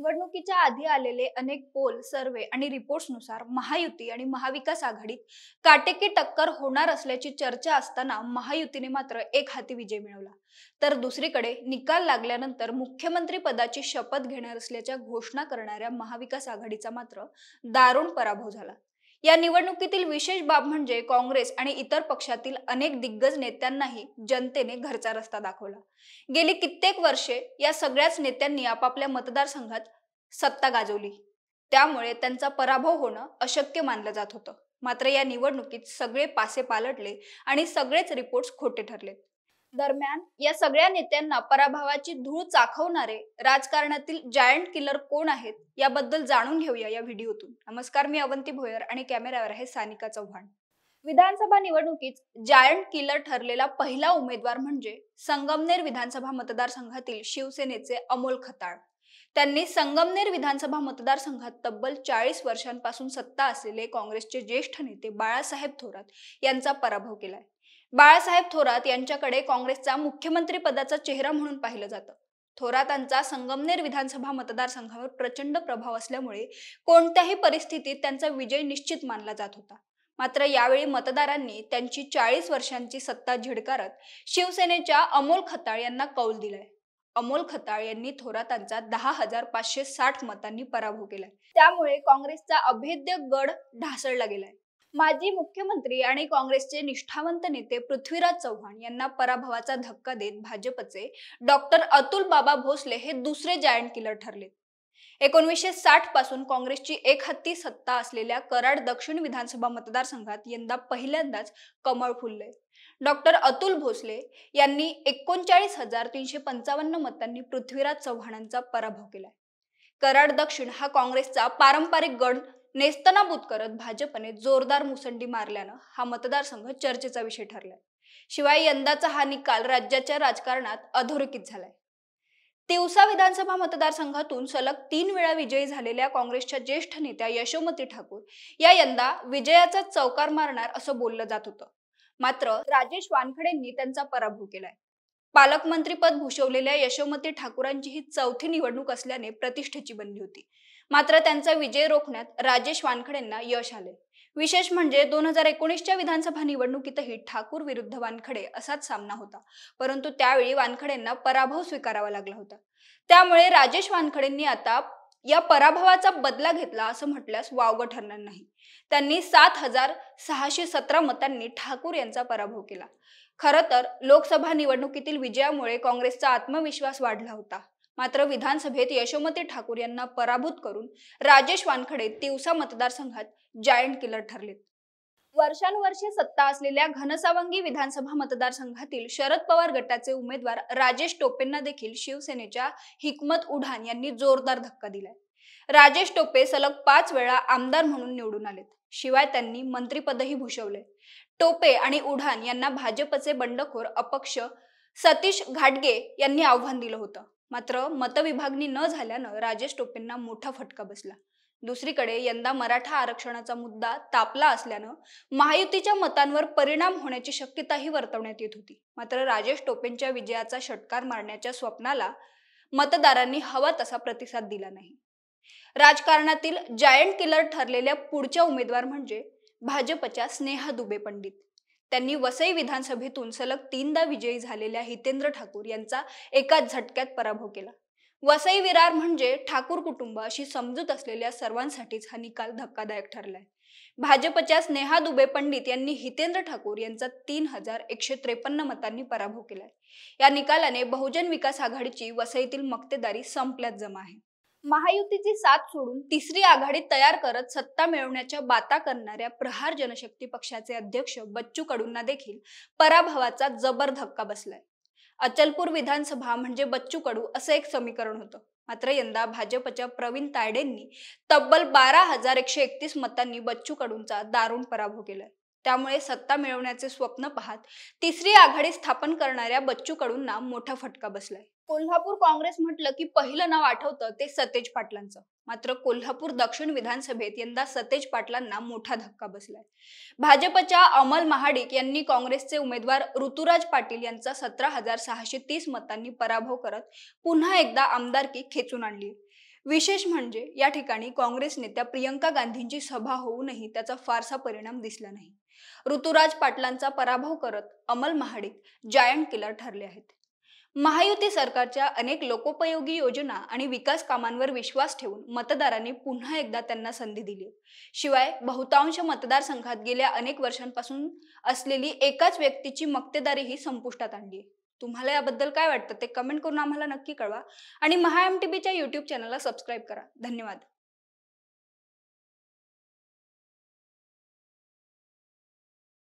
निवडणुकीच्या आधी आलेले अनेक पोल, सर्वे आणि रिपोर्ट्सनुसार महायुती आणि महाविकास आघाडीत काटेकी टक्कर होणार असल्याची चर्चा असताना महायुतीने मात्र एक हाती विजय मिळवला. तर दुसरीकडे निकाल लागल्यानंतर मुख्यमंत्री पदाची शपथ घेणार असल्याच्या घोषणा करणाऱ्या महाविकास आघाडीचा मात्र दारुण पराभव झाला. या निवडणुकीतील विशेष बाब म्हणजे काँग्रेस आणि इतर पक्षातील अनेक दिग्गज नेत्यांनाही जनतेने घरचा रस्ता दाखवला. गेली कित्येक वर्षे या सगळ्याच नेत्यांनी आपापल्या मतदारसंघात सत्ता गाजवली. त्यामुळे त्यांचा पराभव होणं अशक्य मानलं जात होतं. मात्र या निवडणुकीत सगळे पासे पालटले आणि सगळेच रिपोर्ट्स खोटे ठरले. दरम्यान या सगळ्या नेत्यांना पराभवाची धूळ चाखवणारे राजकारणातील जायंट किलर कोण आहेत याबद्दल जाणून घेऊया या व्हिडिओतून. नमस्कार, मी अवंती भोयर आणि कॅमेऱ्यावर आहे सानिका चव्हाण. विधानसभा निवडणुकीत जायंट किलर ठरलेला पहिला उमेदवार म्हणजे संगमनेर विधानसभा मतदारसंघातील शिवसेनेचे अमोल खताळ. त्यांनी संगमनेर विधानसभा मतदारसंघात तब्बल 40 वर्षांपासून सत्ता असलेले काँग्रेसचे ज्येष्ठ नेते बाळासाहेब थोरात यांचा पराभव केलाय. बाळासाहेब थोरात यांच्याकडे काँग्रेसचा मुख्यमंत्री पदाचा चेहरा म्हणून पाहिलं जातं. थोरातांचा संगमनेर विधानसभा मतदारसंघावर प्रचंड प्रभाव असल्यामुळे कोणत्याही परिस्थितीत त्यांचा विजय निश्चित मानला जात होता. मात्र यावेळी मतदारांनी त्यांची 40 वर्षांची सत्ता झिडकारत शिवसेनेच्या अमोल खताळ यांना कौल दिलाय. अमोल खताळ यांनी थोरातांचा 10,560 मतांनी पराभव केलाय. त्यामुळे काँग्रेसचा अभेद्य गड ढासळला गेलाय. माजी मुख्यमंत्री आणि काँग्रेसचे निष्ठावंत नेते पृथ्वीराज चव्हाण यांना पराभवाचा धक्का देत भाजपचे डॉक्टर अतुल बाबा भोसले हे दुसरे जायंट किलर ठरले. 1960 पासून काँग्रेसची एकहाती सत्ता असलेल्या कराड दक्षिण विधानसभा मतदारसंघात यंदा पहिल्यांदाच कमळ फुललंय. डॉक्टर अतुल भोसले यांनी 39,355 मतांनी पृथ्वीराज चव्हाणांचा पराभव केलाय. कराड दक्षिण हा काँग्रेसचा पारंपरिक गड नेस्तनाबूत करत भाजपने जोरदार मुसंडी मारल्यानं हा मतदारसंघ चर्चेचा विषय ठरलाय. शिवाय यंदाचा हा निकाल राज्याच्या राजकारणात अधोरेखित झालाय. तिवसा विधानसभा मतदारसंघातून सलग 3 वेळा विजयी झालेल्या काँग्रेसच्या ज्येष्ठ नेत्या यशोमती ठाकूर या यंदा विजयाचा चौकार मारणार असं बोललं जात होतं. मात्र राजेश वानखडेंनी त्यांचा पराभव केलाय. पालकमंत्रीपद भूषवलेल्या यशोमती ठाकूरांची ही चौथी निवडणूक असल्याने प्रतिष्ठेची बनली होती. मात्र त्यांचा विजय रोखण्यात राजेश वानखडेंना यश आले. विशेष म्हणजे 2019च्या विधानसभा निवडणुकीतही ठाकूर विरुद्ध वानखडे असाच सामना होता. परंतु त्यावेळी वानखडेंना पराभव स्वीकारावा लागला होता. त्यामुळे राजेश वानखडेंनी आता या पराभवाचा बदला घेतला असं म्हटल्यास वावगं ठरणार नाही. त्यांनी 7,617 मतांनी ठाकूर यांचा पराभव केला. खरं तर लोकसभा निवडणुकीतील विजयामुळे काँग्रेसचा आत्मविश्वास वाढला होता. मात्र विधानसभेत यशोमती ठाकूर यांना पराभूत करून राजेश वानखडे तिवसा मतदारसंघात जायंट किलर ठरलेत. वर्षानुवर्षे सत्ता असलेल्या घनसावंगी विधानसभा मतदारसंघातील शरद पवार गटाचे उमेदवार राजेश टोपेंना देखील शिवसेनेच्या हिकमत उढान यांनी जोरदार धक्का दिलाय. राजेश टोपे सलग 5 वेळा आमदार म्हणून निवडून आलेत. शिवाय त्यांनी मंत्रिपदही भूषवले. टोपे आणि उढान यांना भाजपचे बंडखोर अपक्ष सतीश घाटगे यांनी आव्हान दिलं होतं. मात्र मतविभागणी न झाल्यानं राजेश टोपेंना मोठा फटका बसला. दुसरीकडे यंदा मराठा आरक्षणाचा मुद्दा तापला असल्यानं महायुतीच्या मतांवर परिणाम होण्याची शक्यताही वर्तवण्यात येत होती. मात्र राजेश टोपेंच्या विजयाचा षटकार मारण्याच्या स्वप्नाला मतदारांनी हवा तसा प्रतिसाद दिला नाही. राजकारणातील जायंट किलर ठरलेल्या पुढच्या उमेदवार म्हणजे भाजपच्या स्नेहा दुबे पंडित. त्यांनी वसई विधानसभेतून सलग 3दा विजयी झालेल्या हितेंद्र ठाकूर यांचा एकाच झटक्यात पराभव केला. वसई विरार म्हणजे ठाकूर कुटुंब अशी समजूत असलेल्या सर्वांसाठीच हा निकाल धक्कादायक ठरलाय. भाजपच्या स्नेहा दुबे पंडित यांनी हितेंद्र ठाकूर यांचा 3,153 मतांनी पराभव केलाय. या निकालाने बहुजन विकास आघाडीची वसईतील मक्तेदारी संपल्यात जमा आहे. महायुतीची साथ सोडून तिसरी आघाडी तयार करत सत्ता मिळवण्याच्या बाता करणाऱ्या प्रहार जनशक्ती पक्षाचे अध्यक्ष बच्चू कडूंना देखील पराभवाचा जबर धक्का बसलाय. अचलपूर विधानसभा म्हणजे बच्चू कडू असं एक समीकरण होतं. मात्र यंदा भाजपच्या प्रवीण तायडेंनी तब्बल 12,131 मतांनी बच्चू कडूंचा दारुण पराभव केलाय. त्यामुळे सत्ता मिळवण्याचे स्वप्न पाहत तिसरी आघाडी स्थापन करणाऱ्या बच्चू कडूंना मोठा फटका बसलाय. कोल्हापूर काँग्रेस म्हटलं की पहिलं नाव आठवतं ते सतेज पाटलांचं. मात्र कोल्हापूर दक्षिण विधानसभेत यंदा सतेज पाटलांना मोठा धक्का बसलाय. भाजपच्या अमल महाडिक यांनी काँग्रेसचे उमेदवार ऋतुराज पाटील यांचा 17,630 मतांनी पराभव करत पुन्हा एकदा आमदारकी खेचून आणली. विशेष म्हणजे या ठिकाणी काँग्रेस नेत्या प्रियंका गांधींची सभा होऊनही त्याचा फारसा परिणाम दिसला नाही. ऋतुराज पाटलांचा पराभव करत अमल महाडिक जायंट किलर ठरले आहेत. महायुती सरकारच्या अनेक लोकोपयोगी योजना आणि विकास कामांवर विश्वास ठेवून मतदारांनी पुन्हा एकदा त्यांना संधी दिली. शिवाय बहुतांश मतदारसंघात गेल्या अनेक वर्षांपासून असलेली एकाच व्यक्तीची मक्तेदारीही संपुष्टात आणली आहे. तुम्हाला याबद्दल काय वाटतं ते कमेंट करून आम्हाला नक्की कळवा आणि महा एमटीबीच्या YouTube चॅनलला सबस्क्राईब करा. धन्यवाद.